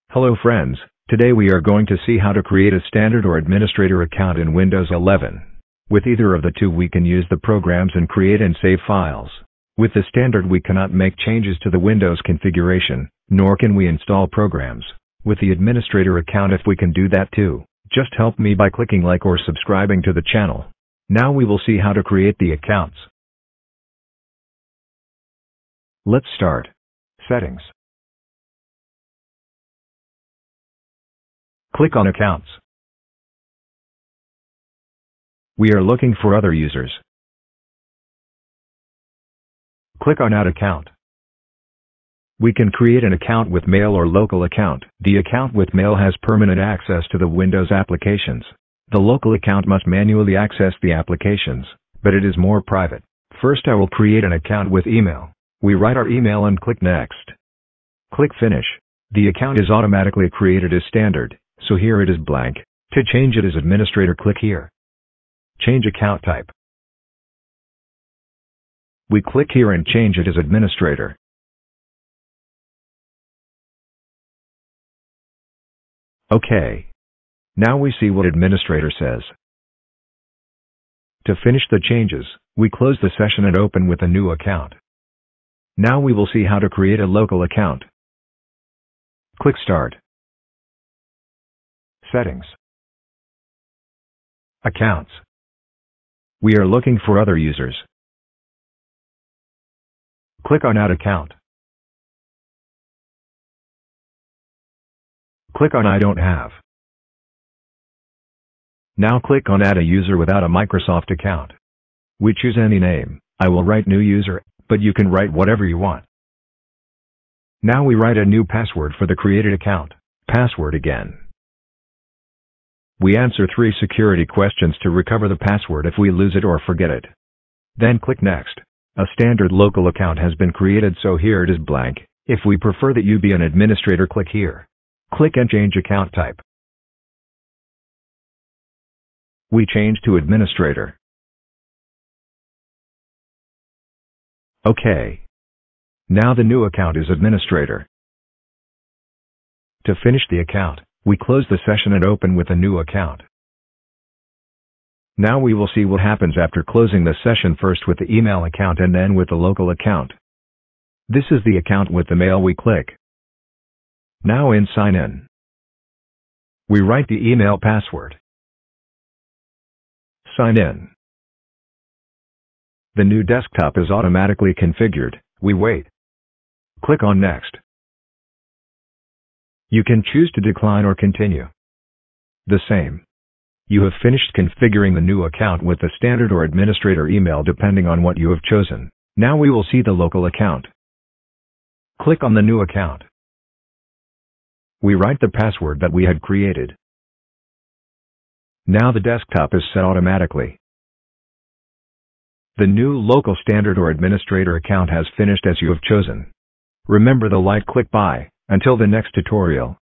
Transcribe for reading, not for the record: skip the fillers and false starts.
Hello friends, today we are going to see how to create a standard or administrator account in Windows 11. With either of the two we can use the programs and create and save files. With the standard we cannot make changes to the Windows configuration, nor can we install programs. With the administrator account if we can do that too, just help me by clicking like or subscribing to the channel. Now we will see how to create the accounts. Let's start. Settings. Click on Accounts. We are looking for other users. Click on Add Account. We can create an account with Mail or local account. The account with Mail has permanent access to the Windows applications. The local account must manually access the applications, but it is more private. First I will create an account with email. We write our email and click Next. Click Finish. The account is automatically created as standard, so here it is blank. To change it as administrator, click here. Change account type. We click here and change it as administrator. OK. Now we see what administrator says. To finish the changes, we close the session and open with a new account. Now we will see how to create a local account. Click Start. Settings. Accounts. We are looking for other users. Click on Add Account. Click on I don't have. Now click on Add a user without a Microsoft account. We choose any name. I will write new user, but you can write whatever you want. Now we write a new password for the created account. Password again. We answer 3 security questions to recover the password if we lose it or forget it. Then click Next. A standard local account has been created, so here it is blank. If we prefer that you be an administrator, click here. Click and change account type. We change to administrator. OK. Now the new account is administrator. To finish the account, we close the session and open with a new account. Now we will see what happens after closing the session, first with the email account and then with the local account. This is the account with the mail. We click. Now in Sign In. We write the email password. Sign in. The new desktop is automatically configured. We wait. Click on Next. You can choose to decline or continue. The same. You have finished configuring the new account with the standard or administrator email depending on what you have chosen. Now we will see the local account. Click on the new account. We write the password that we had created. Now the desktop is set automatically. The new local standard or administrator account has finished as you have chosen. Remember the like, click buy. Until the next tutorial.